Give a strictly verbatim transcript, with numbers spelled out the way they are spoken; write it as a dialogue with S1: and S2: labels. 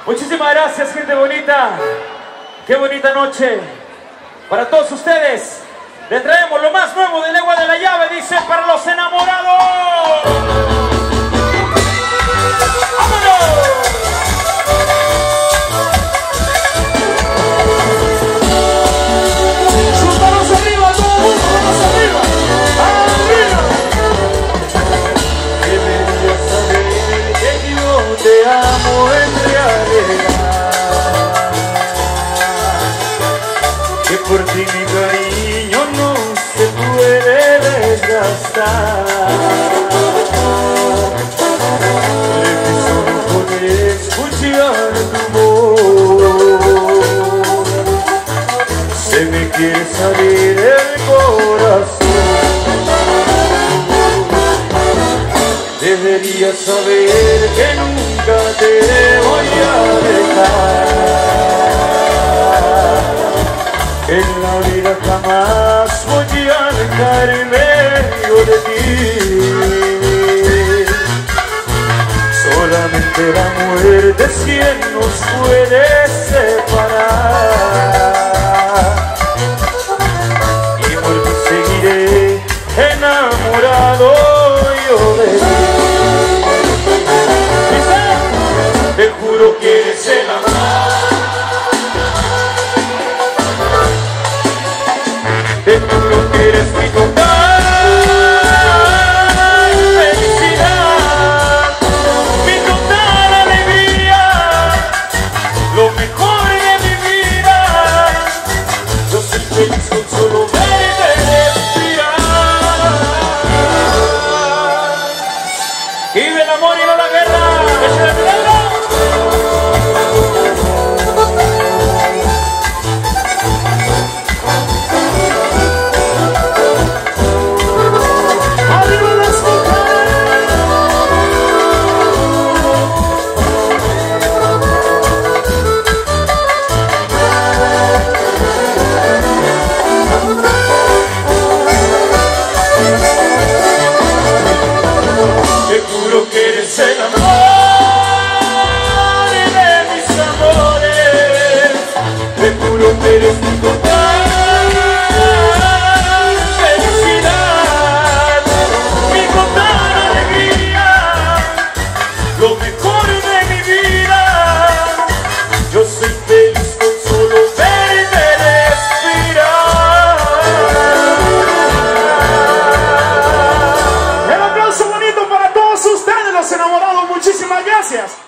S1: Muchísimas gracias, gente bonita. Qué bonita noche. Para todos ustedes, le traemos lo más nuevo de Legua de la Llave. Dice: para los enamorados. ¡Vámonos! ¡Sus manos arriba, todo el mundo! ¡Manos arriba! ¡Arriba! Deberías saber que yo te amo en realidad, que por ti mi cariño no se puede desgastar. Que solo con escuchar tu voz se me quiere salir el corazón. Deberías saber que nunca te voy a dejar, en la vida jamás voy a dejar en medio de ti. Solamente la muerte es quien nos puede separar, y por ti seguiré enamorado yo de ti. Te juro que eres el amor, te juro que eres mi total felicidad, mi total alegría, lo mejor de mi vida. Yo soy feliz con solo verte respirar. Vive el amor y no la guerra. Que eres el amor de mis amores, te juro que eres mi total felicidad, mi total alegría, lo mejor de mi vida. Yo soy feliz con solo verte respirar.
S2: El aplauso bonito para todos ustedes, los enamorados. Muchísimas gracias.